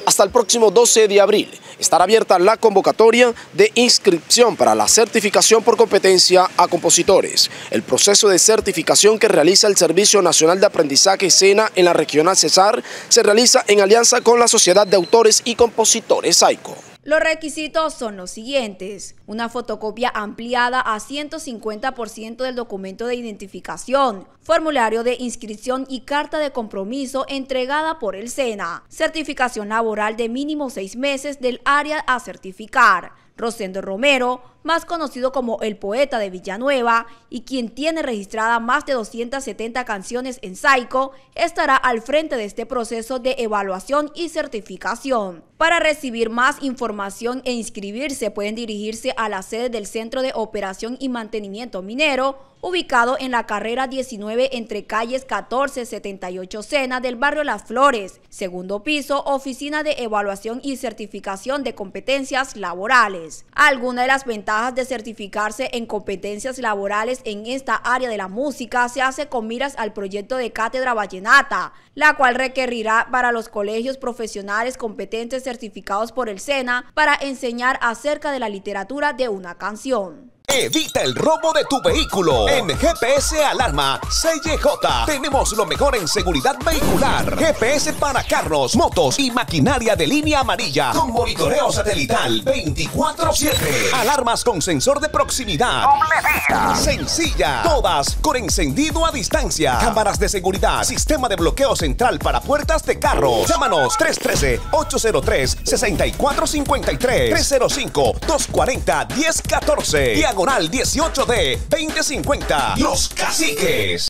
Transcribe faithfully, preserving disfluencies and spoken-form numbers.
Hasta el próximo doce de abril estará abierta la convocatoria de inscripción para la certificación por competencia a compositores. El proceso de certificación que realiza el Servicio Nacional de Aprendizaje SENA en la Regional Cesar se realiza en alianza con la Sociedad de Autores y Compositores SAICO. Los requisitos son los siguientes: una fotocopia ampliada a ciento cincuenta por ciento del documento de identificación, formulario de inscripción y carta de compromiso entregada por el SENA, certificación laboral de mínimo seis meses del área a certificar. Rosendo Romero, más conocido como el Poeta de Villanueva y quien tiene registrada más de doscientas setenta canciones en SAICO, estará al frente de este proceso de evaluación y certificación. Para recibir más información e inscribirse pueden dirigirse a la sede del Centro de Operación y Mantenimiento Minero, ubicado en la carrera diecinueve entre calles catorce setenta y ocho Sena del barrio Las Flores, segundo piso, Oficina de Evaluación y Certificación de Competencias Laborales. Algunas de las ventajas de certificarse en competencias laborales en esta área de la música se hace con miras al proyecto de Cátedra Vallenata, la cual requerirá para los colegios profesionales competentes certificados por el SENA para enseñar acerca de la literatura de una canción. Evita el robo de tu vehículo. En G P S Alarma C Y J tenemos lo mejor en seguridad vehicular. G P S para carros, motos y maquinaria de línea amarilla con monitoreo satelital veinticuatro siete. Alarmas con sensor de proximidad. Doble vía. Sencilla. Todas con encendido a distancia. Cámaras de seguridad. Sistema de bloqueo central para puertas de carros. Llámanos tres uno tres, ocho cero tres, seis cuatro cinco tres, tres cero cinco, dos cuatro cero, uno cero uno cuatro. Diagonal dieciocho D veinte cincuenta. Los Caciques.